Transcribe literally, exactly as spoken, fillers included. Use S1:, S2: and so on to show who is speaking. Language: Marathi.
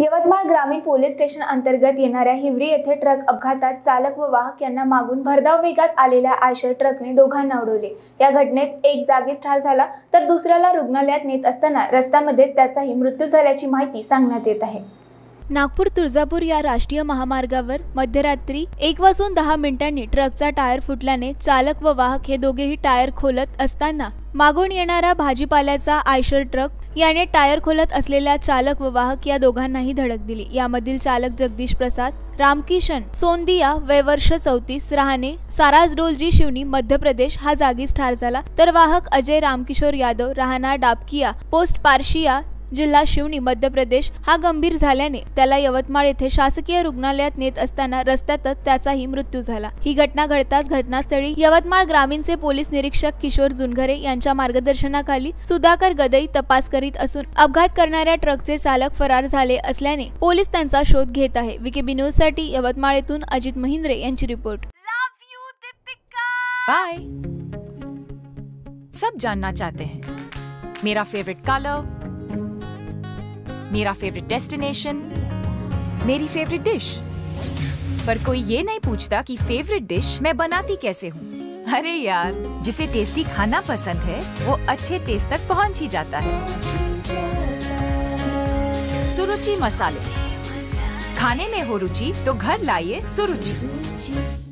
S1: यवतमाळ ग्रामीण पोलीस स्टेशन अंतर्गत येणाऱ्या हिवरी येथे ट्रक अपघातात चालक व वाहक यांना मागून भरधाव वेगात आलेल्या आयशर ट्रकने दोघांना उडवले। या घटनेत एक जागीच ठार झाला तर दुसऱ्याला रुग्णालयात नेत असताना रस्त्यामध्ये त्याचाही मृत्यू झाल्याची माहिती सांगण्यात येत आहे। नागपूर तुळजापूर या राष्ट्रीय महामार्गावर मध्यरात्री एक वाजून दहा मिनिटांनी ट्रकचा टायर फुटल्याने चालक व वाहक हे दोघेही टायर खोलत असताना मागून येणारा भाजीपाल्याचा आयशर ट्रक याने टायर खोलत असलेल्या चालक व वाहक या दोघांनाही धडक दिली। यामधील चालक जगदीश प्रसाद रामकिशन सोंदिया वय वर्ष चौतीस राहणे साराजडोलजी शिवनी मध्य प्रदेश हा जागीच ठार झाला, तर वाहक अजय रामकिशोर यादव राहणार डाबकिया पोस्ट पारशिया जिल्हा शिवनी मध्य प्रदेश हा गंभीर झाल्याने त्याला यवतमाळ येथे शासकीय रुग्णालयात नेत असताना रस्त्यातच त्याचाही मृत्यू झाला। ही घटना घडताच घटनास्थळी यवतमाळ ग्रामीणचे पोलीस निरीक्षक किशोर जुनघरे यांच्या मार्गदर्शनाखाली सुधाकर गदई तपास करीत असून अपघात करणाऱ्या ट्रकचे चालक फरार झाले असल्याने पोलीस त्यांचा शोध घेत आहे। वीकेबी न्यूज साठी यवतमाळ येथून अजित महिंद्रे यांची रिपोर्ट।
S2: बाय। सब जानना चाहते हैं मेरा फेवरेट कलर, मेरा फेवरेट डेस्टिनेशन, मेरी फेवरेट डिश, पर कोई ये नहीं पूछता कि फेवरेट डिश मैं बनाती कैसे हूँ। अरे यार, जिसे टेस्टी खाना पसंद है वो अच्छे टेस्ट तक पहुँच ही जाता है। सुरुचि मसाले, खाने में हो रुचि तो घर लाइए सुरुचि।